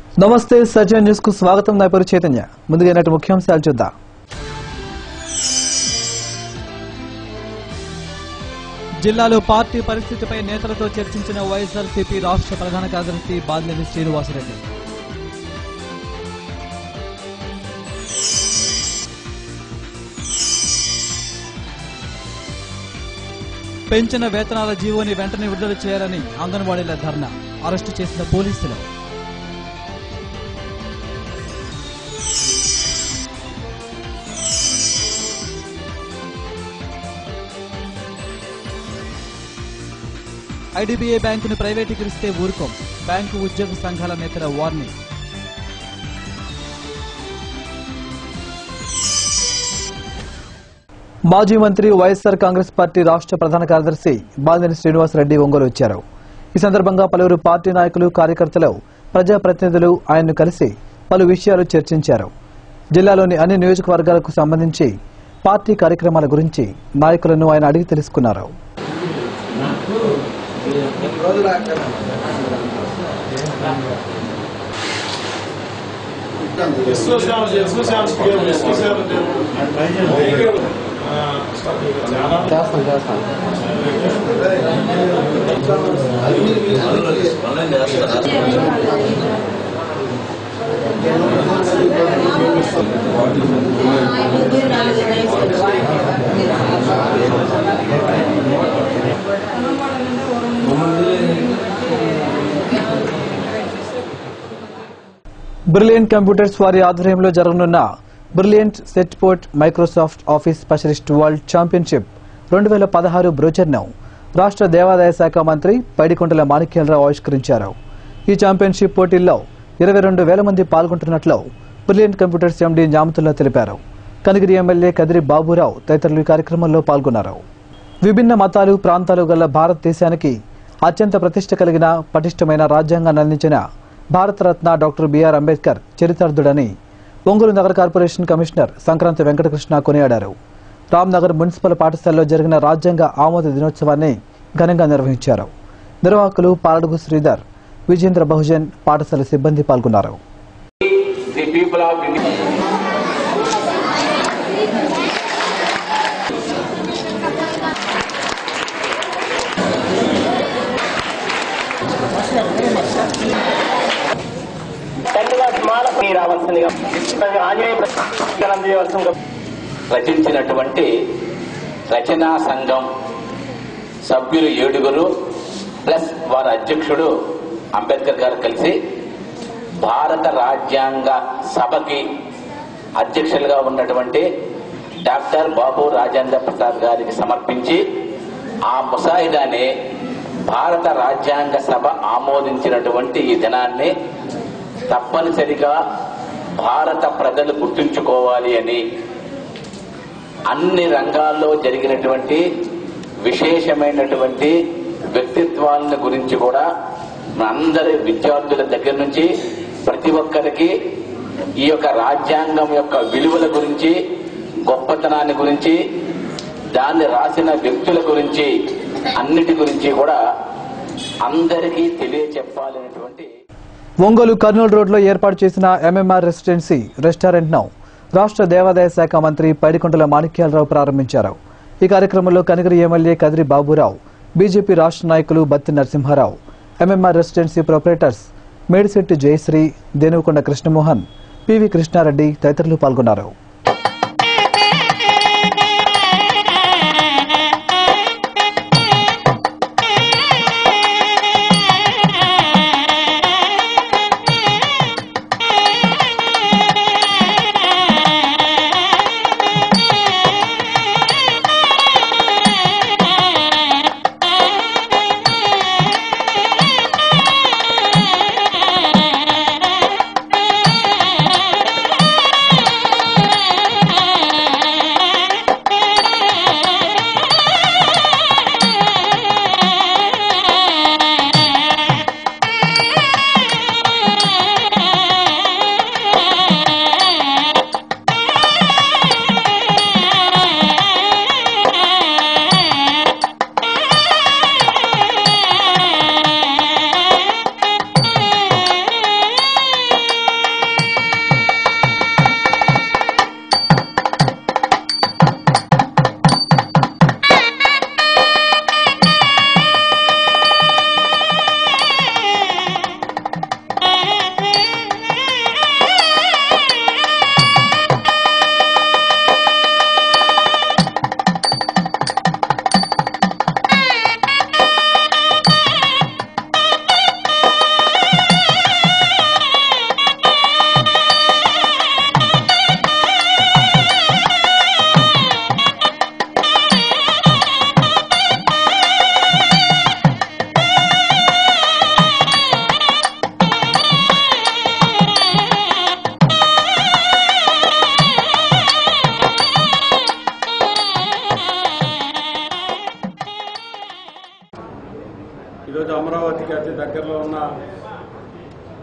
నమస్తే సజ్జన్ న్యూస్ కు స్వాగతం. నా పేరు చైతన్య. ముందుగా ఈనాటి ముఖ్యాంశాలు చూద్దాం. జిల్లాలో పార్టీ పరిస్థితిపై నేతలతో చర్చించిన వైఎస్ఆర్సీపీ రాష్ట్ర ప్రధాన కార్యదర్శి బాలినేని శ్రీనివాసరెడ్డి. పెంచిన వేతనాల జీవోని వెంటనే విడుదల చేయాలని అంగన్వాడీల ధర్నా. అరెస్టు చేసిన పోలీసులు. ఐడీబీఐ బ్యాంకును ప్రైవేటీకరిస్తే ఊరుకోం. బ్యాంకు ఉద్యోగ సంఘాల నేతల వార్నింగ్. మాజీ మంత్రి వైఎస్ఆర్ కాంగ్రెస్ పార్టీ రాష్ట్ర ప్రధాన కార్యదర్శి బాలినేని శ్రీనివాసరెడ్డి ఒంగోలు వచ్చారు. ఈ సందర్భంగా పలువురు పార్టీ నాయకులు, కార్యకర్తలు, ప్రజాప్రతినిధులు ఆయన్ను కలిసి పలు విషయాలు చర్చించారు. జిల్లాలోని అన్ని నియోజకవర్గాలకు సంబంధించి పార్టీ కార్యక్రమాల గురించి నాయకులను ఆయన అడిగి తెలుసుకున్నారు. బ్రిలియంట్ కంప్యూటర్స్ వారి ఆధ్వర్యంలో జరగనున్న brilliant Certiport Microsoft Office specialist world championship 2016 బ్రోచర్ను రాష్ట్ర దేవాదాయ శాఖ మంత్రి పైడికొండల మాణిక్యాలరావు ఆవిష్కరించారు. ఈ ఛాంపియన్షిప్ పోటీల్లో 22,000 మంది పాల్గొంటున్నట్లు బ్రిలియంట్ కంప్యూటర్స్ ఎండీ న్యామతుల్లా తెలిపారు. కనిగిరి ఎమ్మెల్యే కదిరి బాబురావు తదితరులు ఈ కార్యక్రమంలో పాల్గొన్నారు. విభిన్న మతాలు, ప్రాంతాలు గల భారతదేశానికి అత్యంత ప్రతిష్ట కలిగిన పటిష్టమైన రాజ్యాంగాన్ని అందించిన భారతరత్న డాక్టర్ బిఆర్ అంబేద్కర్ చరితార్థుడని ఒంగోలు నగర కార్పొరేషన్ కమిషనర్ సంక్రాంతి వెంకటకృష్ణ కొనియాడారు. రామ్నగర్ మున్సిపల్ పాఠశాలలో జరిగిన రాజ్యాంగ ఆమోద దినోత్సవాన్ని ఘనంగా నిర్వహించారు. నిర్వాహకులు పాలడుగు శ్రీధర్, విజేంద్ర బహుజన్ పాఠశాల సిబ్బంది పాల్గొన్నారు. రచించినటువంటి రచనా సంఘం సభ్యులు 7 ప్లస్ వారి అధ్యక్షుడు అంబేద్కర్ గారు కలిసి భారత రాజ్యాంగ సభకి అధ్యక్షులుగా ఉన్నటువంటి డాక్టర్ బాబు రాజేంద్ర ప్రసాద్ గారికి సమర్పించి ఆ ముసాయిదాన్ని భారత రాజ్యాంగ సభ ఆమోదించినటువంటి ఈ దినాన్ని తప్పనిసరిగా భారత ప్రజలు గుర్తుంచుకోవాలి అని, అన్ని రంగాల్లో జరిగినటువంటి విశేషమైనటువంటి వ్యక్తిత్వాలను గురించి కూడా అందరి విద్యార్థుల దగ్గర నుంచి ప్రతి ఒక్కరికి ఈ యొక్క రాజ్యాంగం యొక్క విలువల గురించి, గొప్పతనాన్ని గురించి, దాన్ని రాసిన వ్యక్తుల గురించి, అన్నిటి గురించి కూడా అందరికీ తెలియచెప్పాలనేటువంటి ఒంగోలు కర్నూలు రోడ్లో ఏర్పాటు చేసిన ఎంఎంఆర్ రెసిడెన్సీ రెస్టారెంట్ను రాష్ట్ర దేవాదాయ శాఖ మంత్రి పైడికొండల మాణిక్యాలరావు ప్రారంభించారు. ఈ కార్యక్రమంలో కనిగిరి ఎమ్మెల్యే కదిరి బాబురావు, బీజేపీ రాష్ట్ర నాయకులు Batti Narasimharao, MMR residency proprietors Medisetti Jayasri, Denukonda Krishnamohan, PV Krishnareddy తదితరులు పాల్గొన్నారు.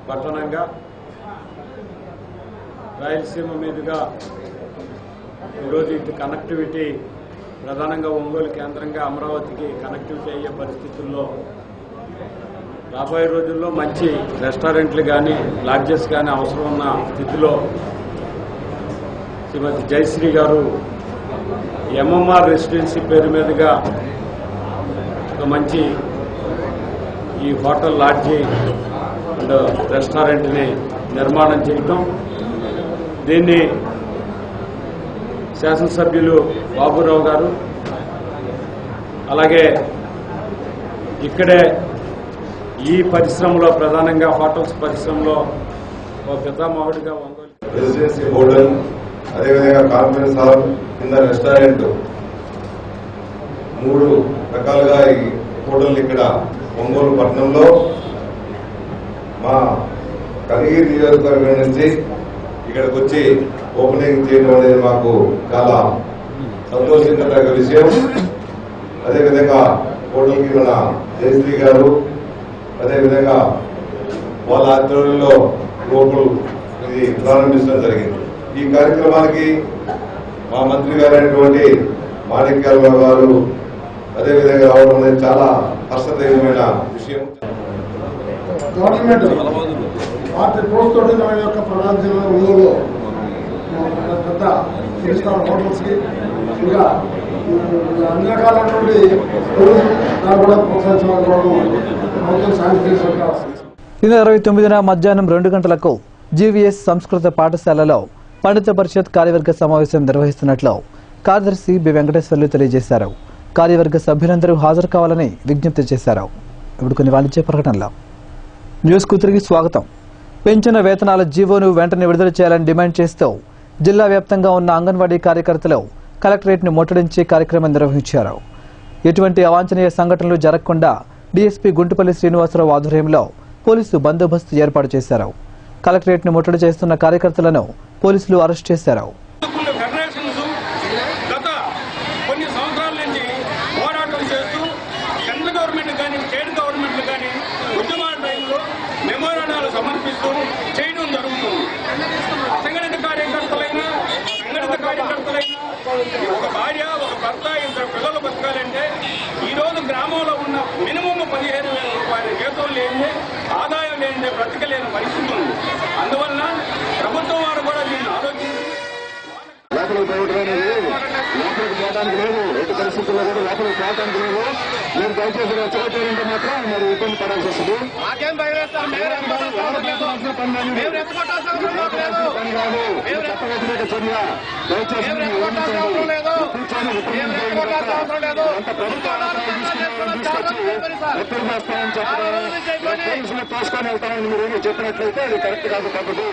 పట్టణంగా రాయలసీమ మీదుగా ఈరోజు ఇటు కనెక్టివిటీ ప్రధానంగా ఒంగోలు కేంద్రంగా అమరావతికి కనెక్టివిటీ అయ్యే పరిస్థితుల్లో రాబోయే రోజుల్లో మంచి రెస్టారెంట్లు కానీ లాడ్జెస్ కానీ అవసరం ఉన్న స్థితిలో శ్రీమతి జయశ్రీ గారు ఎంఎంఆర్ రెసిడెన్సీ పేరు మీదుగా ఒక మంచి ఈ హోటల్ లాడ్జీ అండ్ రెస్టారెంట్ని నిర్మాణం చేయటం, దీన్ని శాసనసభ్యులు బాబురావు గారు అలాగే ఇక్కడే ఈ పరిశ్రమలో ప్రధానంగా హోటల్స్ పరిశ్రమలో ఒక పితామహుడిగా ఒంగోలు రెసిడెన్సీ హోటల్, అదేవిధంగా కాన్ఫరెన్స్ హాల్ కింద రెస్టారెంట్ 3 రకాలుగా ఈ హోటల్ ఇక్కడ ఒంగోలు పట్టణంలో మా కనిగిరి నియోజకవర్గం నుంచి ఇక్కడికి వచ్చి ఓపెనింగ్ చేయడం అనేది మాకు చాలా సంతోషించదగ్గ విషయం. అదేవిధంగా హోటల్కి మన జయశ్రీ గారు అదేవిధంగా వాళ్ళ ఆధ్వర్యంలో హోటల్ ఇది ప్రారంభించడం జరిగింది. ఈ కార్యక్రమానికి మా మంత్రి గారైనటువంటి మాణిక్యాలరావు గారు అదేవిధంగా రావడం అనేది చాలా హర్షదైనమైన విషయం. గవర్నమెంట్ పార్టీ ప్రోత్సాహం మన యొక్క ప్రధాన జిల్లా ఒంగోలులో పెద్ద 3 స్టార్ హోటల్స్ కి ఇంకా అన్ని రకాలైనటువంటి దాన్ని కూడా ప్రోత్సహించడం సాయం చేసిన ఈ నెల 29న మధ్యాహ్నం 2 గంటలకు జీవీఎస్ సంస్కృత పాఠశాలలో పండిత పరిషత్ కార్యవర్గ సమావేశం నిర్వహిస్తున్నట్లు కార్యదర్శి బి వెంకటేశ్వర్లు తెలియజేశారు. కార్యవర్గ సభ్యులందరూ హాజరు కావాలని విజ్ఞప్తి చేశారు. ఇప్పుడు కొన్ని వాణిజ్య ప్రకటనలు. న్యూస్ కు తిరిగి స్వాగతం. పెంచిన వేతనాల జీవోను వెంటనే విడుదల చేయాలని డిమాండ్ చేస్తూ జిల్లా వ్యాప్తంగా ఉన్న అంగన్వాడీ కార్యకర్తలు కలెక్టరేట్ ను ముట్టడించే కార్యక్రమం నిర్వహించారు. ఎటువంటి అవాంఛనీయ సంఘటనలు జరగకుండా డీఎస్పీ గుంటుపల్లి శ్రీనివాసరావు ఆధ్వర్యంలో పోలీసు బందోబస్తు ఏర్పాటు చేశారు. కలెక్టరేట్ ను ముట్టడి చేస్తున్న కార్యకర్తలను పోలీసులు అరెస్ట్ చేశారు. సమర్పిస్తూ చేయడం జరుగుతుంది. అసంఘటిత కార్యకర్తలైనా సంఘటిత కార్యకర్తలైనా ఒక భార్య ఒక భర్త 2 పిల్లలు బతకాలంటే ఈ రోజు గ్రామంలో ఉన్న మినిమం 15,000 రూపాయల జీతం లేని ఆదాయం లేని బ్రతకలేని పరిస్థితి ఉంది. అందువల్ల ప్రభుత్వం వారు కూడా దీన్ని ఆలోచించి లోపలికి పోవడం అనేది లోపలికి పోవడానికి లేదు, ఎటు పరిస్థితుల్లో కూడా లోపలికి పోవడానికి లేదు. మీరు దయచేసి రెచ్చగొట్టారంటే మాత్రం మరి ఇబ్బంది పడాల్సి వస్తుంది. పని కాదు, చట్ట వ్యతిరేక చర్య. దయచేసి అంత ప్రభుత్వ తీసుకొచ్చి ఎప్పుడు చేస్తామని చెప్పడం పోలీసులు తోసుకొని వెళ్తామని మీరు ఏమి చెప్పినట్లయితే అది కరెక్ట్ కాదు. కాబట్టి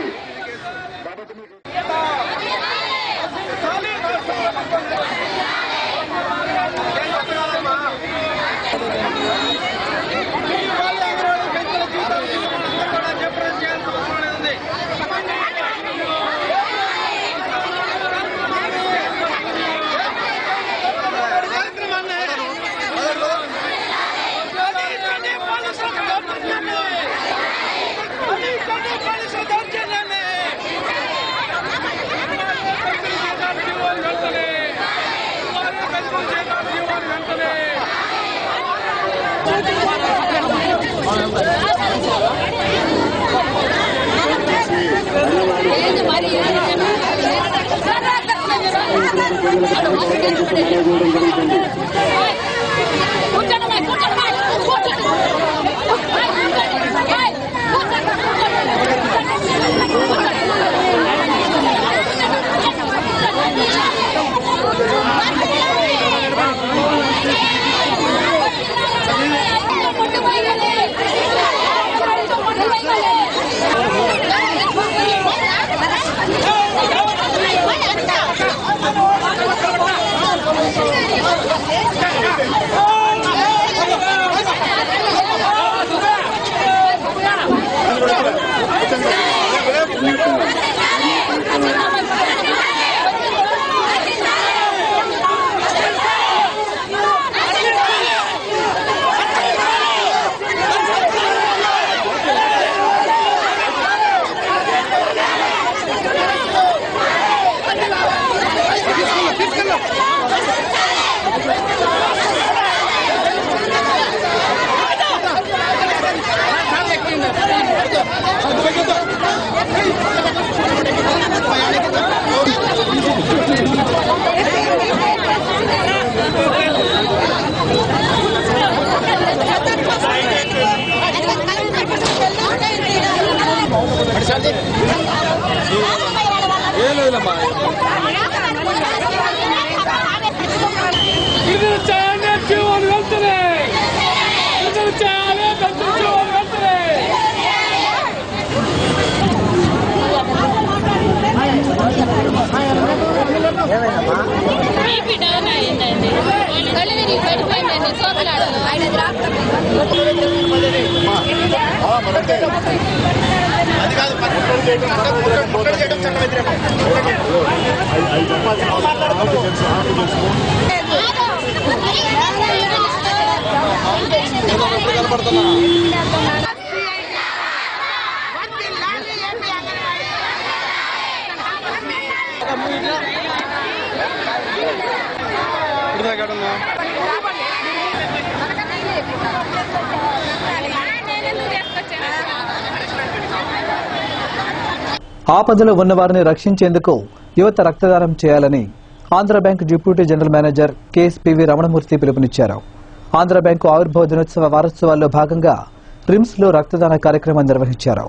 ఆపదలో ఉన్నవారిని రక్షించేందుకు యువత రక్తదానం చేయాలని Andhra Bank deputy general manager KSPV Ramanamurthy పిలుపునిచ్చారు. ఆంధ్ర బ్యాంకు ఆవిర్భావ దినోత్సవ వారోత్సవాల్లో భాగంగా రిమ్స్ లో రక్తదాన కార్యక్రమం నిర్వహించారు.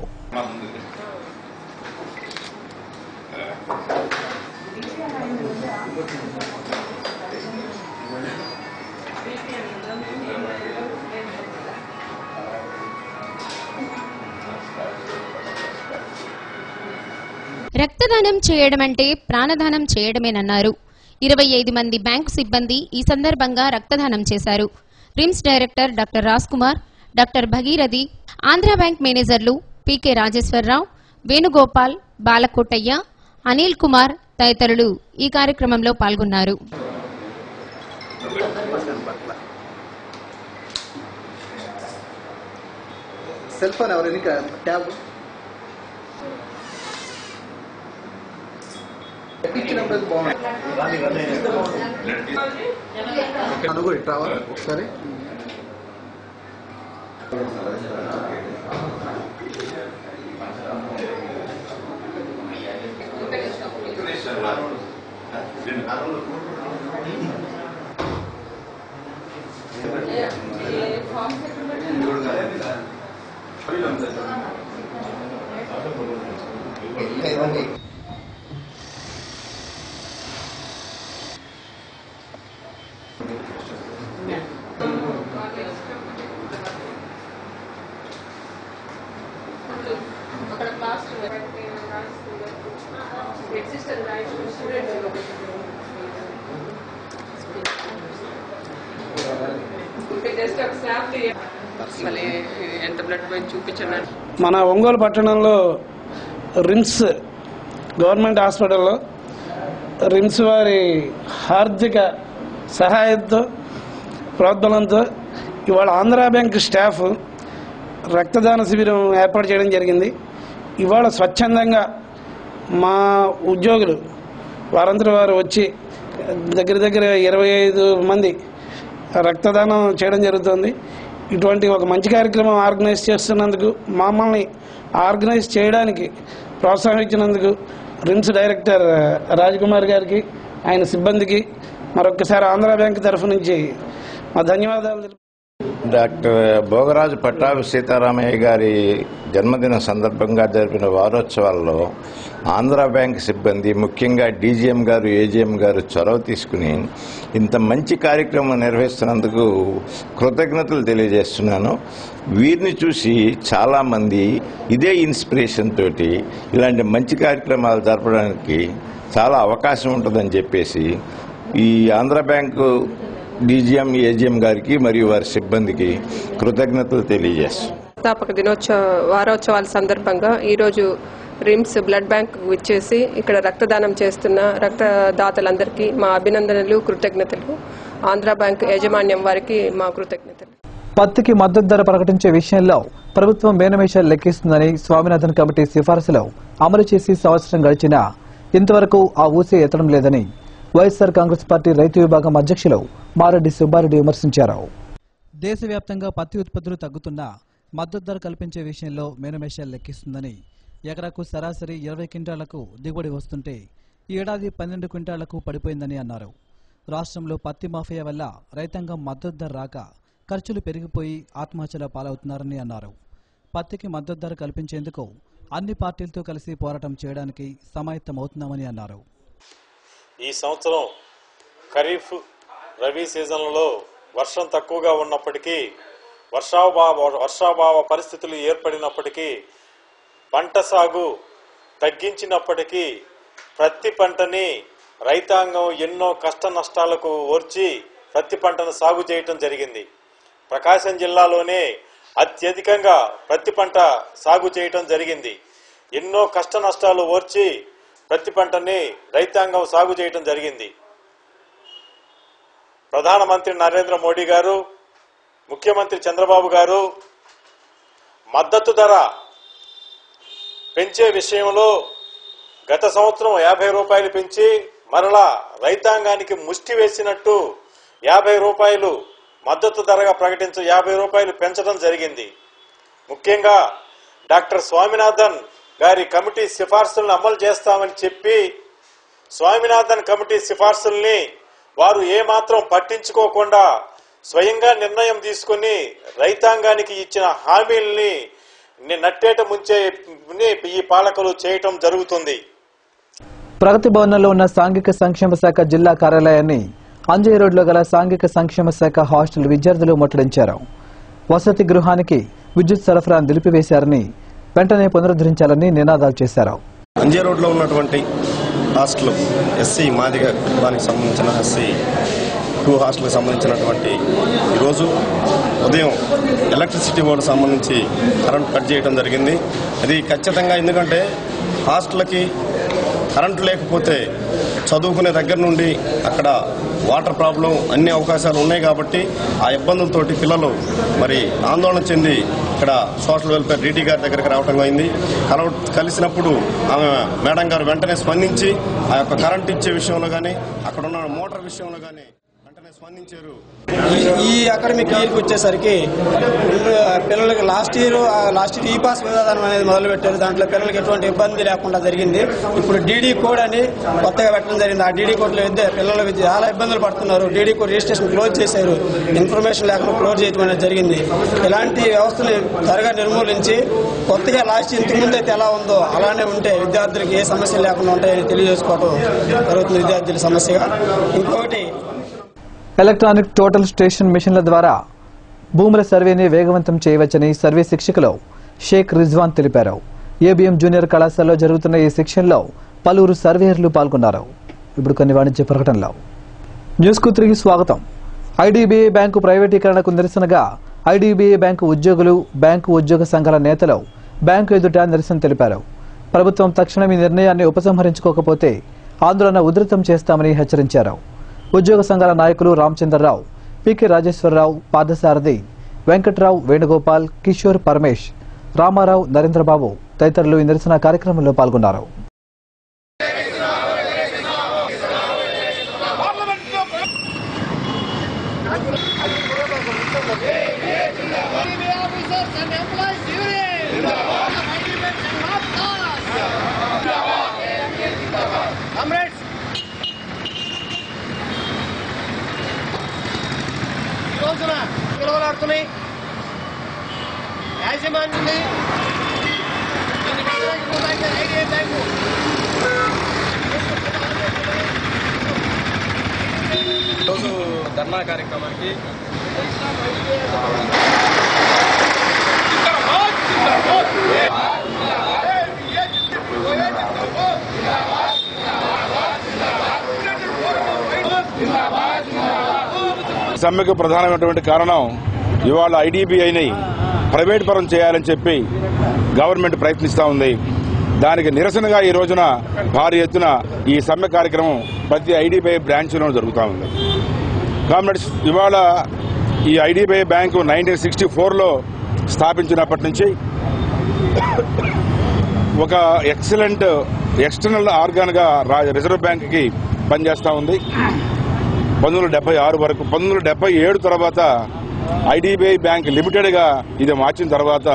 రక్తదానం చేయడం అంటే ప్రాణదానం చేయడమేనన్నారు. 25 మంది బ్యాంకు సిబ్బంది ఈ సందర్భంగా రక్తదానం చేశారు. RIMS director doctor Raj Kumar, doctor Bhagirathi, Andhra Bank మేనేజర్లు పీకే రాజేశ్వరరావు, వేణుగోపాల్, బాలకోటయ్య, అనిల్ కుమార్ తదితరులు ఈ కార్యక్రమంలో పాల్గొన్నారు. ఒకసారి మన ఒంగోలు పట్టణంలో రిమ్స్ గవర్నమెంట్ హాస్పిటల్లో రిమ్స్ వారి ఆర్థిక సహాయంతో ప్రోద్బలంతో ఇవాళ ఆంధ్ర బ్యాంక్ స్టాఫ్ రక్తదాన శిబిరం ఏర్పాటు చేయడం జరిగింది. ఇవాళ స్వచ్ఛందంగా మా ఉద్యోగులు వారందరూ వారు వచ్చి దగ్గర 25 మంది రక్తదానం చేయడం జరుగుతుంది. ఇటువంటి ఒక మంచి కార్యక్రమం ఆర్గనైజ్ చేస్తున్నందుకు, మమ్మల్ని ఆర్గనైజ్ చేయడానికి ప్రోత్సహించినందుకు రిమ్స్ డైరెక్టర్ రాజ్ కుమార్ గారికి, ఆయన సిబ్బందికి మరొకసారి ఆంధ్ర బ్యాంక్ తరఫు నుంచి మా ధన్యవాదాలు. డాక్టర్ భోగరాజు పట్టాభి సీతారామయ్య గారి జన్మదిన సందర్భంగా జరిపిన వారోత్సవాల్లో ఆంధ్ర బ్యాంక్ సిబ్బంది, ముఖ్యంగా డీజీఎం గారు, ఏజీఎం గారు చొరవ తీసుకుని ఇంత మంచి కార్యక్రమం నిర్వహిస్తున్నందుకు కృతజ్ఞతలు తెలియజేస్తున్నాను. వీరిని చూసి చాలామంది ఇదే ఇన్స్పిరేషన్ తోటి ఇలాంటి మంచి కార్యక్రమాలు జరపడానికి చాలా అవకాశం ఉంటుందని చెప్పేసి ఈ ఆంధ్ర బ్యాంకు డీజీఎం, ఏజీఎం గారికి మరియు వారి సిబ్బందికి కృతజ్ఞతలు తెలియజేస్తాం. స్థాపక దినోత్సవ వారోత్సవాల సందర్భంగా ఈరోజు రిమ్స్ బ్లడ్ బ్యాంక్ విచ్చేసి ఇక్కడ రక్తదానం చేస్తున్న రక్తదాతలందరికీ మా అభినందనలు, కృతజ్ఞతలు. ఆంధ్ర బ్యాంక్ యాజమాన్యం వారికి మా కృతజ్ఞతలు. పత్తికి మద్దతు ధర ప్రకటించే విషయంలో ప్రభుత్వం మేనమేషాలు లెక్కిస్తుందని స్వామినాథన్ కమిటీ సిఫారసులు అమలు చేసి సంవత్సరం గడిచినా ఇంతవరకు ఆ ఊసే ఎత్తడం లేదని వైఎస్ఆర్ కాంగ్రెస్ పార్టీ రైతు విభాగం అధ్యక్షులు మారెడ్డి సుబ్బారెడ్డి విమర్శించారు. దేశవ్యాప్తంగా పత్తి ఉత్పత్తులు తగ్గుతున్నా మద్దతు ధర కల్పించే విషయంలో మేనమేషాలు లెక్కిస్తుందని, ఎకరాకు సరాసరి 20 క్వింటాళ్లకు దిగుబడి వస్తుంటే ఈ ఏడాది 12 క్వింటాళ్లకు పడిపోయిందని అన్నారు. రాష్ట్రంలో పత్తి మాఫియా వల్ల రైతాంగం మద్దతు ధర రాక ఖర్చులు పెరిగిపోయి ఆత్మహత్యల పాలవుతున్నారని అన్నారు. పత్తికి మద్దతు ధర కల్పించేందుకు అన్ని పార్టీలతో కలిసి పోరాటం చేయడానికి సమాయత్తమవుతున్నామని అన్నారు. ఈ సంవత్సరం ఖరీఫ్ రబీ సీజన్లలో వర్షం తక్కువగా ఉన్నప్పటికీ వర్షాభావ పరిస్థితులు ఏర్పడినప్పటికీ పంట సాగు తగ్గించినప్పటికీ ప్రతి పంటని రైతాంగం ఎన్నో కష్ట నష్టాలకు ఓర్చి ప్రతి పంటను సాగు చేయటం జరిగింది. ప్రకాశం జిల్లాలోనే అత్యధికంగా ప్రతి పంట సాగు చేయటం జరిగింది. ఎన్నో కష్ట నష్టాలు ఓర్చి ప్రతి పంటని రైతాంగం సాగు చేయటం జరిగింది. ప్రధానమంత్రి నరేంద్ర మోడీ గారు, ముఖ్యమంత్రి చంద్రబాబు గారు మద్దతు ధర పెంచే విషయంలో గత సంవత్సరం 50 రూపాయలు పెంచి మరలా రైతాంగానికి ముష్టి వేసినట్టు 50 రూపాయలు మద్దతు ధరగా 50 రూపాయలు పెంచడం జరిగింది. ముఖ్యంగా డాక్టర్ స్వామినాథన్ గారి కమిటీ సిఫార్సులను అమలు చేస్తామని చెప్పి స్వామినాథన్ కమిటీ సిఫార్సుల్ని వారు ఏమాత్రం పట్టించుకోకుండా స్వయంగా నిర్ణయం తీసుకుని రైతాంగానికి ఇచ్చిన హామీల్ని నట్టేట ముంచే ఈ పాలకులు చేయటం జరుగుతుంది. ప్రగతి భవన్లో ఉన్న సాంఘిక సంక్షేమ శాఖ జిల్లా కార్యాలయాన్ని అంజయ్ రోడ్లో గల సాంఘిక సంక్షేమ శాఖ హాస్టల్ విద్యార్థులు ముట్టడించారు. వసతి గృహానికి విద్యుత్ సరఫరా నిలిపివేశారని, వెంటనే పునరుద్ధరించాలని నినాదాలు చేశారు. అంజయ్ రోడ్లో ఉన్నటువంటి హాస్టల్ ఎస్సీ మాదిగ కుటుంబానికి సంబంధించిన ఎస్సీ 2 హాస్టల్కి సంబంధించినటువంటి ఈరోజు ఉదయం ఎలక్ట్రిసిటీ బోర్డు సంబంధించి కరెంట్ కట్ చేయడం జరిగింది. అది ఖచ్చితంగా ఎందుకంటే హాస్టల్కి కరెంటు లేకపోతే చదువుకునే దగ్గర నుండి అక్కడ వాటర్ ప్రాబ్లం అన్ని అవకాశాలు ఉన్నాయి కాబట్టి ఆ ఇబ్బందులతోటి పిల్లలు మరి ఆందోళన చెంది ఇక్కడ సోషల్ వెల్ఫేర్ డీటీ గారి దగ్గరికి రావటం అయింది. కలిసినప్పుడు ఆమె మేడం గారు వెంటనే స్పందించి ఆ యొక్క కరెంట్ ఇచ్చే విషయంలో కానీ అక్కడ ఉన్న మోటార్ విషయంలో కానీ స్పందించారు. ఈ అకాడమిక్ ఇయర్కి వచ్చేసరికి పిల్లలకి లాస్ట్ ఇయర్ ఈ పాస్ విధానం అనేది మొదలుపెట్టారు. దాంట్లో పిల్లలకి ఎటువంటి ఇబ్బంది లేకుండా జరిగింది. ఇప్పుడు డీడీ కోడ్ అని కొత్తగా పెట్టడం జరిగింది. ఆ డీడీ కోడ్లో పిల్లలకి చాలా ఇబ్బందులు పడుతున్నారు. డీడీ కోడ్ రిజిస్ట్రేషన్ క్లోజ్ చేశారు. ఇన్ఫర్మేషన్ లేకుండా క్లోజ్ చేయడం అనేది జరిగింది. ఇలాంటి వ్యవస్థని త్వరగా నిర్మూలించి కొత్తగా లాస్ట్ ఇంతకుముందు అయితే ఎలా ఉందో అలానే ఉంటే విద్యార్థులకు ఏ సమస్యలు లేకుండా ఉంటాయని తెలియజేసుకోవడం జరుగుతుంది విద్యార్థుల సమస్యగా. ఇంకొకటి ఎలక్ట్రానిక్ టోటల్ స్టేషన్ మిషన్ల ద్వారా భూముల సర్వేని వేగవంతం చేయవచ్చని సర్వే శిక్షకులు షేక్ రిజ్వాన్ తెలిపారు. ఏబిఎం జూనియర్ కళాశాలలో జరుగుతున్న ఈ శిక్షణలో పలువురు సర్వేయర్లు పాల్గొన్నారు. ఇప్పుడు కొన్ని వాణిజ్య ప్రకటనలు. న్యూస్ కు తిరిగి స్వాగతం. ఐడీబీఐ బ్యాంకు ప్రైవేటీకరణకు నిరసనగా ఐడీబీఐ బ్యాంకు ఉద్యోగులు, బ్యాంకు ఉద్యోగ సంఘాల నేతలు బ్యాంకు ఎదుట నిరసన తెలిపారు. ప్రభుత్వం తక్షణం ఈ నిర్ణయాన్ని ఉపసంహరించుకోకపోతే ఆందోళన ఉధృతం చేస్తామని హెచ్చరించారు. ఉద్యోగ సంఘాల నాయకులు రామచంద్రరావు, పికే రాజేశ్వరరావు, పార్థసారథి, వెంకట్రావు, వేణుగోపాల్, కిషోర్, పరమేష్, రామారావు, నరేంద్రబాబు తదితరులు ఈ నిరసన కార్యక్రమంలో పాల్గొన్నారు. పిలువలాడుతున్నాయి యాజమాన్యాన్ని ఈరోజు ధర్నా కార్యక్రమానికి సమ్మెకు ప్రధానమైనటువంటి కారణం ఇవాళ ఐడీబీఐని ప్రైవేట్ పరం చేయాలని చెప్పి గవర్నమెంట్ ప్రయత్నిస్తూ ఉంది. దానికి నిరసనగా ఈ రోజున భారీ ఎత్తున ఈ సమ్మె కార్యక్రమం ప్రతి ఐడీబీఐ బ్రాంచ్లో జరుగుతూ ఉంది. కామ్రేడ్స్, ఇవాళ ఈ ఐడీబీఐ బ్యాంకు 1964లో స్థాపించినప్పటి నుంచి ఒక ఎక్సలెంట్ ఎక్స్టర్నల్ ఆర్గాన్గా రిజర్వ్ బ్యాంక్కి పనిచేస్తూ ఉంది. 1976 వరకు 1977 తర్వాత ఐడీబీఐ బ్యాంక్ లిమిటెడ్గా ఇది మార్చిన తర్వాత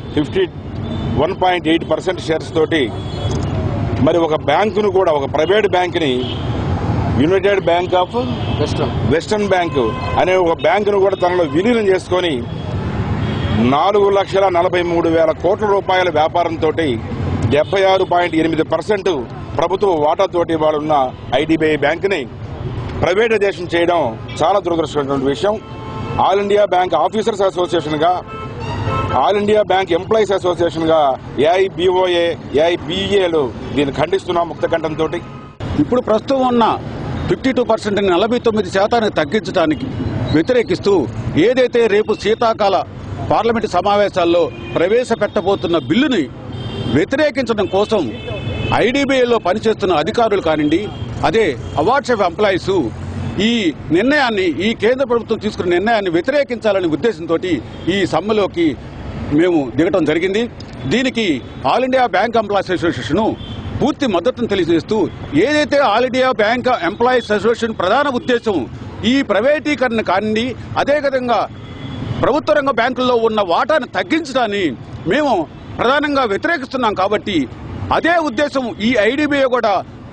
51.8% షేర్స్ తోటి మరి ఒక బ్యాంకును కూడా, ఒక ప్రైవేట్ బ్యాంక్ని United Bank of Western Bank అనే ఒక బ్యాంకును కూడా తనలో విలీనం చేసుకొని 4,43,000 కోట్ల రూపాయల వ్యాపారంతో 76.8% ప్రభుత్వ వాటాతోటి వాళ్ళున్న ఐడిబిఐ బ్యాంకుని ప్రైవేటైజేషన్ చేయడం చాలా దురదృష్టకరమైన విషయం. All India Bank Officers Association గా, All India Bank Employees Association గా ఏఐబిఓఏ, ఏఐబిఏలు దీన్ని ఖండిస్తున్నాం ముక్తకంఠంతో. ఇప్పుడు ప్రస్తుతం ఉన్న 52% 49% తగ్గించడానికి వ్యతిరేకిస్తూ ఏదైతే రేపు శీతాకాల పార్లమెంటు సమావేశాల్లో ప్రవేశపెట్టబోతున్న బిల్లుని వ్యతిరేకించడం కోసం ఐడిబిఐలో పనిచేస్తున్న అధికారులు కానివ్వండి, అదే అవార్డ్స్ ఆఫ్ ఎంప్లాయీస్ ఈ నిర్ణయాన్ని, ఈ కేంద్ర ప్రభుత్వం తీసుకున్న నిర్ణయాన్ని వ్యతిరేకించాలనే ఉద్దేశంతో ఈ సమ్మెలోకి మేము దిగటం జరిగింది. దీనికి All India Bank Employees Association పూర్తి మద్దతును తెలియజేస్తూ, ఏదైతే All India Bank Employees Association ప్రధాన ఉద్దేశం ఈ ప్రైవేటీకరణ కానివ్వండి, అదేవిధంగా ప్రభుత్వ రంగ బ్యాంకుల్లో ఉన్న వాటాను తగ్గించడాన్ని మేము ప్రధానంగా వ్యతిరేకిస్తున్నాం. కాబట్టి అదే ఉద్దేశం ఈ ఐడిబిఐ కూడా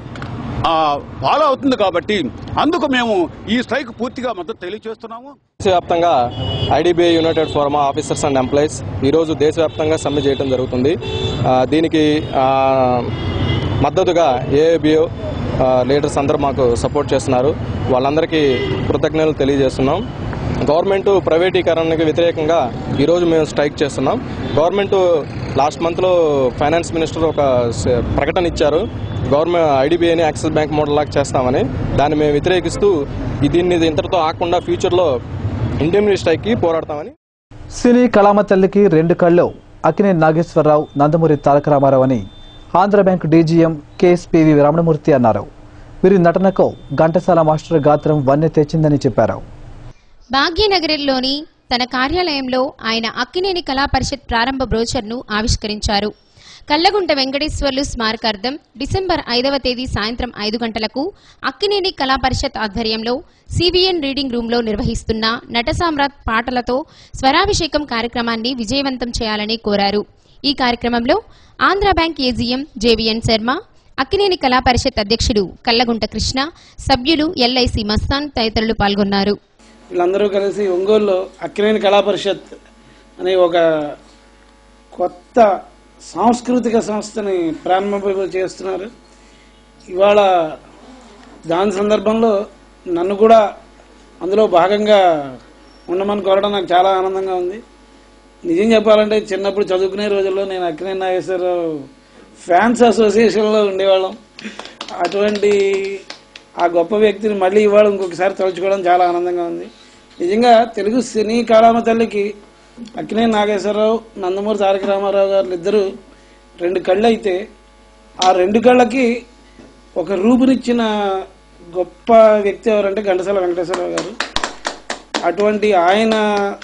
ఫాలో అవుతుంది. కాబట్టి అందుకు మేము ఈ స్ట్రైక్ పూర్తిగా మద్దతు తెలియజేస్తున్నాము. దేశవ్యాప్తంగా IDBI United Forum Officers and Employees ఈరోజు దేశవ్యాప్తంగా సమ్మె చేయడం జరుగుతుంది. దీనికి మద్దతుగా ఏఐబిఓ లీడర్స్ అందరూ మాకు సపోర్ట్ చేస్తున్నారు. వాళ్ళందరికీ కృతజ్ఞతలు తెలియజేస్తున్నాం. గవర్నమెంట్ ప్రైవేటీకరణకు వ్యతిరేకంగా ఈరోజు మేము స్ట్రైక్ చేస్తున్నాం. గవర్నమెంట్ లాస్ట్ మంత్లో ఫైనాన్స్ మినిస్టర్ ఒక ప్రకటన ఇచ్చారు, గవర్నమెంట్ ఐడిబిఐని యాక్సిస్ బ్యాంక్ మోడల్ లాగా చేస్తామని. దాన్ని మేము వ్యతిరేకిస్తూ దీన్ని ఇంతటితో ఆకుండా ఫ్యూచర్లో ఇండియన్ స్ట్రైక్కి పోరాడతామని. సినీ కళామ తల్లికి 2 కళ్ళు అక్కినేని నాగేశ్వరరావు, నందమూరి తారక రామారావు అని Andhra Bank DGM KSPV Ramanamurthy అన్నారు. వీరి నటనకు ఘంటసాల మాస్టర్ గాత్రం వన్నె తెచ్చిందని చెప్పారు. భాగ్యనగరంలోని తన కార్యాలయంలో ఆయన అక్కినేని కళా పరిషత్ ప్రారంభ బ్రోచర్ను ఆవిష్కరించారు. కల్లగుంట వెంకటేశ్వర్లు స్మారకార్థం డిసెంబర్ 5వ తేదీ సాయంత్రం 5 గంటలకు అక్కినేని కళా పరిషత్ ఆధ్వర్యంలో సివిఎన్ రీడింగ్ రూంలో నిర్వహిస్తున్న నటసామ్రాట్ పాటలతో స్వరాభిషేకం కార్యక్రమాన్ని విజయవంతం చేయాలని కోరారు. ఈ కార్యక్రమంలో Andhra Bank AGM JVN Sharma, Akkineni Kala Parishad అధ్యక్షుడు కల్లగుంట కృష్ణ, సభ్యులు ఎల్ఐసి మస్తాన్ తదితరులు పాల్గొన్నారు. వీళ్ళందరూ కలిసి ఒంగోలులో అక్కినేని కళా పరిషత్ అనే ఒక కొత్త సాంస్కృతిక సంస్థని ప్రారంభం చేస్తున్నారు. ఇవాళ దాని సందర్భంలో నన్ను కూడా అందులో భాగంగా ఉండమని కోరడం నాకు చాలా ఆనందంగా ఉంది. నిజం చెప్పాలంటే చిన్నప్పుడు చదువుకునే రోజుల్లో నేను అక్కినేని నాగేశ్వరరావు ఫ్యాన్స్ అసోసియేషన్లో ఉండేవాళ్ళం. అటువంటి ఆ గొప్ప వ్యక్తిని మళ్ళీ ఇవాళ ఇంకొకసారి తలుచుకోవడం చాలా ఆనందంగా ఉంది. నిజంగా తెలుగు సినీ కళామ తల్లికి అక్కినేని నాగేశ్వరరావు, నందమూరి తారక రామారావు గారు ఇద్దరు 2 కళ్ళు అయితే, ఆ 2 కళ్ళకి ఒక రూపునిచ్చిన గొప్ప వ్యక్తి ఎవరంటే ఘంటసాల వెంకటేశ్వరరావు గారు. అటువంటి ఆయన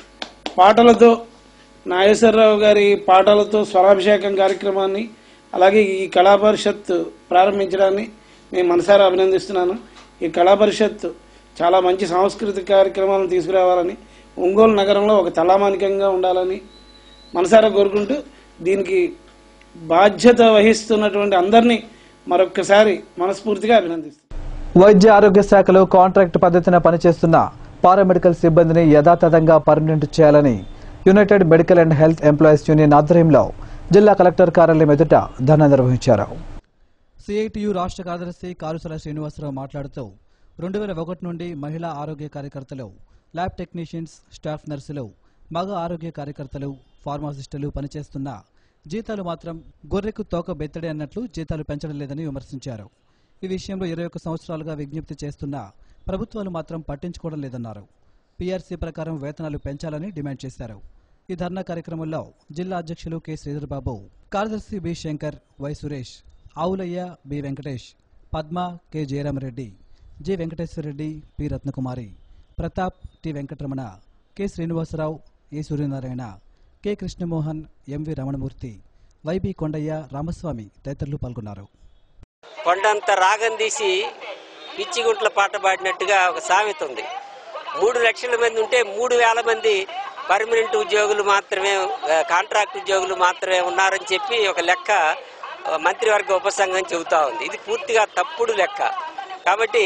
పాటలతో, నాగేశ్వరరావు గారి పాటలతో స్వరాభిషేకం కార్యక్రమాన్ని, అలాగే ఈ కళా పరిషత్ ప్రారంభించడాన్ని నేను మనసారా అభినందిస్తున్నాను. ఈ కళా పరిషత్ చాలా మంచి సాంస్కృతిక కార్యక్రమాలను తీసుకురావాలని, ఒంగోలు నగరంలో ఒక తలామానికంగా ఉండాలని మనసారా కోరుకుంటూ, దీనికి బాధ్యత వహిస్తున్నటువంటి అందరినీ మరొక్కసారి మనస్ఫూర్తిగా అభినందిస్తున్నాను. వైద్య ఆరోగ్య శాఖలో కాంట్రాక్ట్ పద్ధతిన పనిచేస్తున్న పారామెడికల్ సిబ్బందిని యథాతథంగా పర్మనెంట్ చేయాలని United Medical and Health Employees Union ఆధ్వర్యంలో జిల్లా కలెక్టర్ కార్యాలయం ఎదుట ధర్నా నిర్వహించారు. సిఐటియు రాష్ట్ర కార్యదర్శి కారుసల శ్రీనివాసరావు మాట్లాడుతూ 2001 నుండి మహిళా ఆరోగ్య కార్యకర్తలు, ల్యాబ్ టెక్నీషియన్స్, స్టాఫ్ నర్సులు, మగ ఆరోగ్య కార్యకర్తలు, ఫార్మాసిస్టులు పనిచేస్తున్న జీతాలు మాత్రం గొర్రెకు తోక బెత్తడే అన్నట్లు జీతాలు పెంచడం లేదని విమర్శించారు. ఈ విషయంలో 21 సంవత్సరాలుగా విజ్ఞప్తి చేస్తున్న ప్రభుత్వాలు మాత్రం పట్టించుకోవడం లేదన్నారు. పీఆర్సీ ప్రకారం వేతనాలు పెంచాలని డిమాండ్ చేశారు. ఈ ధర్నా కార్యక్రమంలో జిల్లా అధ్యక్షులు కె శ్రీధర్బాబు, కార్యదర్శి B Shankar, Y Suresh, Avulaiah, B Venkatesh, Padma, K Jayaramareddy, J Venkateswarareddy, P Ratnakumari, Pratap, T Venkataramana, K Srinivasarao, A Suryanarayana, K Krishnamohan, MV Ramanamurthy, YB Kondaiah, Ramaswamy తదితరులు పాల్గొన్నారు. కొండంత రాగం తీసి పిచ్చిగుంట్ల పాట పాడినట్టుగా ఒక సామెత ఉంది. 3 లక్షల మంది ఉంటే 3,000 మంది పర్మనెంట్ ఉద్యోగులు మాత్రమే, కాంట్రాక్ట్ ఉద్యోగులు మాత్రమే ఉన్నారని చెప్పి ఒక లెక్క మంత్రివర్గ ఉపసంఘం చెబుతా ఉంది. ఇది పూర్తిగా తప్పుడు లెక్క. కాబట్టి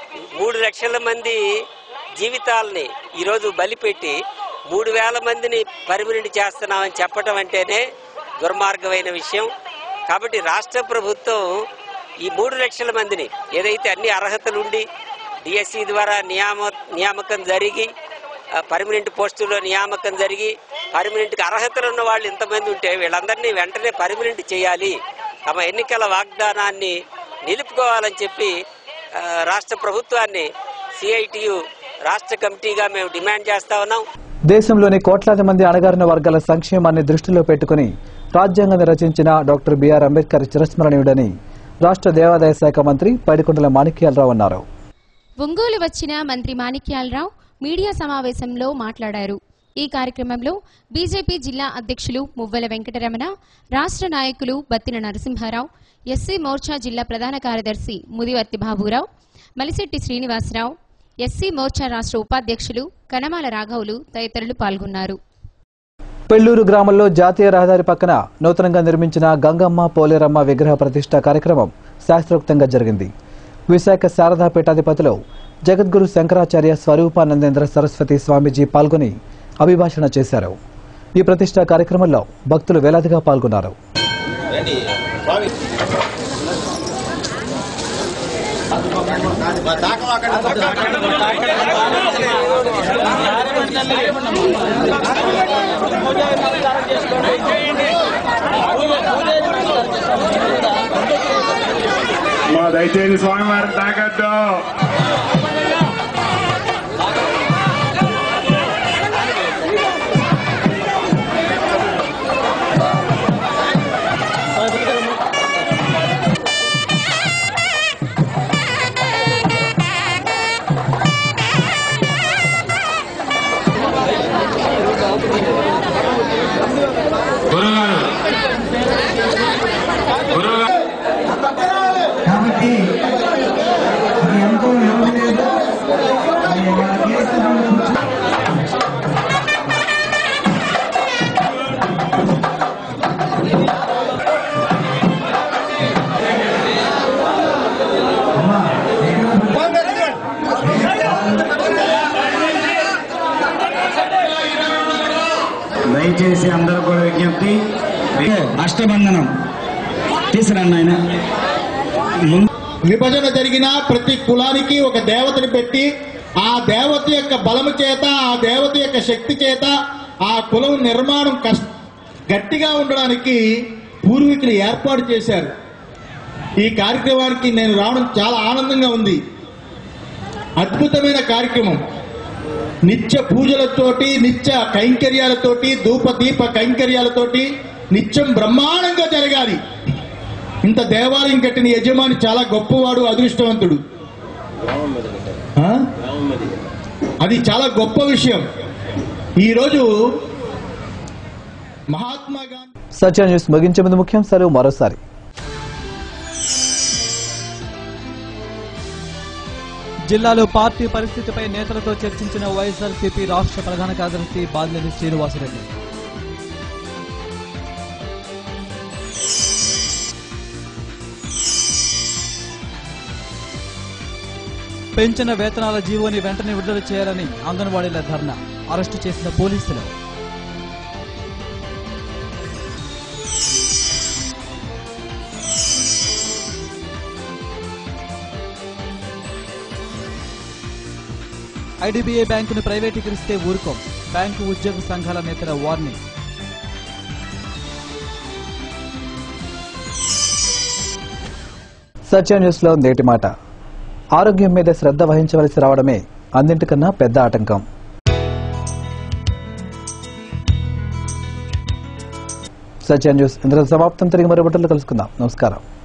3 లక్షల మంది జీవితాలని ఈరోజు బలిపెట్టి 3,000 మందిని పర్మనెంట్ చేస్తున్నామని చెప్పడం అంటేనే దుర్మార్గమైన విషయం. కాబట్టి రాష్ట్ర ప్రభుత్వం ఈ 3 లక్షల మందిని ఏదైతే అన్ని అర్హతలుండి డిఎస్సి ద్వారా నియామకం జరిగి పర్మనెంట్ పోస్టుల్లో నియామకం జరిగి పర్మనెంట్కి అర్హతలు ఉన్న వాళ్ళు ఇంతమంది ఉంటే వీళ్ళందరినీ వెంటనే పర్మనెంట్ చేయాలి, తమ ఎన్నికల వాగ్దానాన్ని నిలుపుకోవాలని చెప్పి రాష్ట్ర ప్రభుత్వాన్ని సిఐటియు రాష్ట్ర కమిటీగా మేము డిమాండ్ చేస్తా ఉన్నాం. దేశంలోని కోట్లాది మంది అణగారిన వర్గాల సంక్షేమాన్ని దృష్టిలో పెట్టుకుని రాజ్యాంగాన్ని రచించిన డాక్టర్ బిఆర్ అంబేద్కర్ చిరస్మరణీయుడని రాష్ట్ర దేవాదాయ శాఖ మంత్రి పైడికొండల మాణిక్యాలరావు అన్నారు. ఒంగోలు వచ్చిన మంత్రి మాణిక్యాలరావు మీడియా సమావేశంలో మాట్లాడారు. ఈ కార్యక్రమంలో బీజేపీ జిల్లా అధ్యక్షులు మువ్వల వెంకటరమణ, రాష్ట్ర నాయకులు బత్తిన నరసింహారావు, ఎస్సీ మోర్చా జిల్లా ప్రధాన కార్యదర్శి ముదివర్తి బాబురావు, మలిశెట్టి శ్రీనివాసరావు, ఎస్సీ మోర్చా రాష్ట్ర ఉపాధ్యక్షులు కనమాల రాఘవులు తదితరులు పాల్గొన్నారు. పెళ్లూరు గ్రామంలో జాతీయ రహదారి పక్కన నూతనంగా నిర్మించిన గంగమ్మ పోలేరమ్మ విగ్రహ ప్రతిష్ఠ కార్యక్రమం శాస్త్రోక్తంగా జరిగింది. విశాఖ శారదా పీఠాధిపతిలో జగద్గురు శంకరాచార్య స్వరూపానందేంద్ర సరస్వతి స్వామీజీ పాల్గొని అభిభాషణ చేశారు. ఈ ప్రతిష్ఠా కార్యక్రమంలో భక్తులు వేలాదిగా పాల్గొన్నారు. దయచేసి స్వామివారి తాకద్దు. కాబట్టి ఎంతో లేదు. దయచేసి అందరూ కూడా విజ్ఞప్తి, అష్టబంధనం తీసుకురండి ఆయన. విభజన జరిగిన ప్రతి కులానికి ఒక దేవతని పెట్టి ఆ దేవత యొక్క బలము చేత, ఆ దేవత యొక్క శక్తి చేత ఆ కులం నిర్మాణం గట్టిగా ఉండడానికి పూర్వీకులు ఏర్పాటు చేశారు. ఈ కార్యక్రమానికి నేను రావడం చాలా ఆనందంగా ఉంది. అద్భుతమైన కార్యక్రమం. నిత్య పూజలతోటి, నిత్య కైంకర్యాలతోటి, ధూపదీప కైంకర్యాలతోటి నిత్యం బ్రహ్మాండంగా జరగాలి. ఇంత దేవాలయం కట్టిన యజమాని చాలా గొప్పవాడు, అదృష్టవంతుడు. అది చాలా గొప్ప విషయం. ఈరోజు మహాత్మా గాంధీ. సత్య న్యూస్ ముగించే ముందు ముఖ్యాంశాలు మరోసారి. జిల్లాలో పార్టీ పరిస్థితిపై నేతలతో చర్చించిన వైఎస్ఆర్సీపీ రాష్ట్ర ప్రధాన కార్యదర్శి బాలినేని శ్రీనివాసరెడ్డి. పెంచిన వేతనాల జీవోని వెంటనే విడుదల చేయాలని అంగన్వాడీల ధర్నా, అరెస్టు చేసిన పోలీసులు. ఐడీబీఐ బ్యాంకును ప్రైవేటీకరిస్తే ఊరుకోం, బ్యాంకు ఉద్యోగ సంఘాల నేతల వార్నింగ్. సత్య న్యూస్ లో నేటి మాట. ఆరోగ్యం మీద శ్రద్ధ వహించవలసి రావడమే అన్నింటికన్నా పెద్ద ఆటంకం. సత్య న్యూస్ ఇందులో సమాప్తం. తిరిగి మరో బుట్టలు కలుసుకుందాం. నమస్కారం.